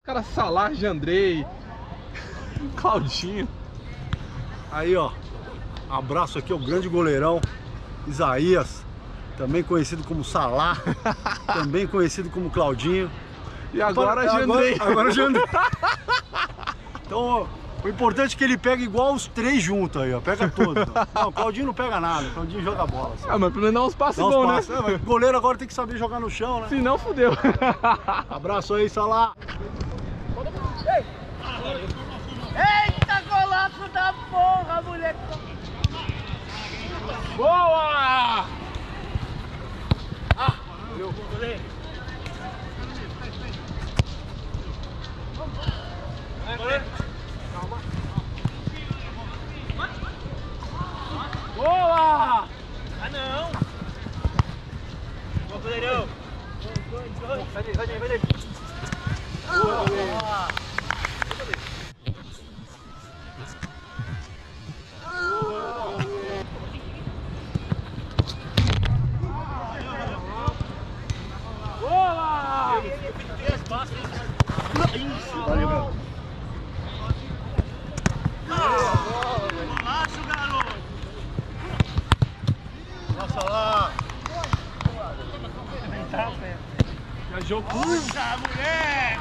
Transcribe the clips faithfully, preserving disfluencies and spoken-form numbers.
Cara, Salah, Jandrei, Claudinho. Aí, ó, abraço aqui ao grande goleirão Isaías, também conhecido como Salah, também conhecido como Claudinho. E agora Jandrei. Agora, agora Jandrei. Então, o importante é que ele pega igual os três juntos aí, ó, pega todos. Ó. Não, o Claudinho não pega nada, o Claudinho joga bola. Assim. Ah, mas pelo menos dá uns passos dá uns bons, passos. né? É, mas o goleiro agora tem que saber jogar no chão, né? Se não, fudeu. Abraço aí, Salah. Eita, golaço da porra, moleque! Boa! Ah, meu goleiro! Goleiro! Calma! Boa! Ah, não! Boa, goleirão! Vai dele, vai dele, vai dele! Boa, goleiro! Valeu, meu. Golaço, garoto! Nossa lá. Já jogou. Puxa, moleque!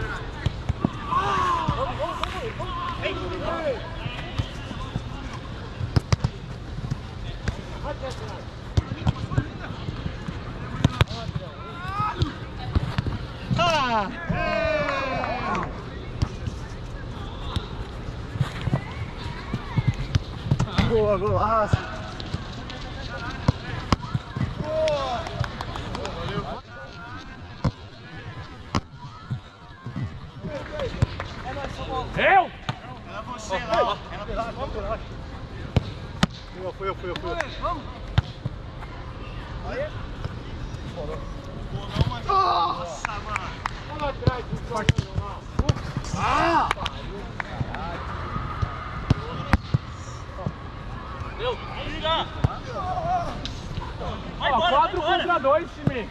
Ah! Boa, golaço! Boa! Eu? Era você lá, ó. Eu fui, eu fui, eu fui. Vamos! Aí. Nossa, mano! Olha atrás, Ah! Deu! Liga! Vai Ó, embora, quatro vai embora! contra dois, time.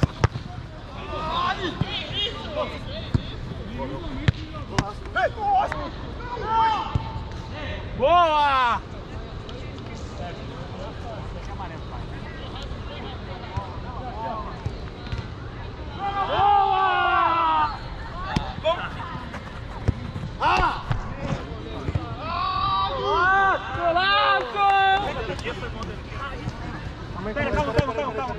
Boa! Boa! Ah! Golaço! Pera, calma, calma, calma, calma!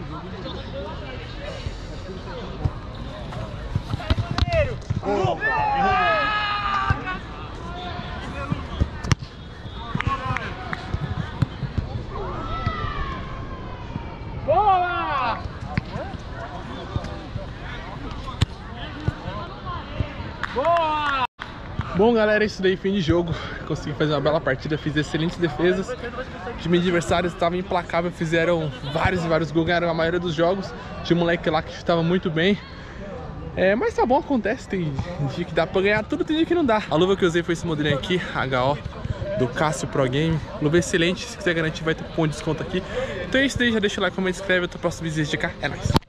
Boa! Boa! Bom, galera, é isso daí, fim de jogo. Consegui fazer uma bela partida, fiz excelentes defesas. O time adversário estava implacável, fizeram vários e vários gols, ganharam a maioria dos jogos. Tinha um moleque lá que estava muito bem. É, mas tá bom, acontece, tem dia que dá pra ganhar tudo, tem dia que não dá. A luva que eu usei foi esse modelinho aqui, H O, do Cássio Pro Game. Luva excelente, se quiser garantir vai ter um ponto de desconto aqui. Então é isso daí, já deixa o like, comenta, inscreve, até o próximo vídeo de cá, é nóis!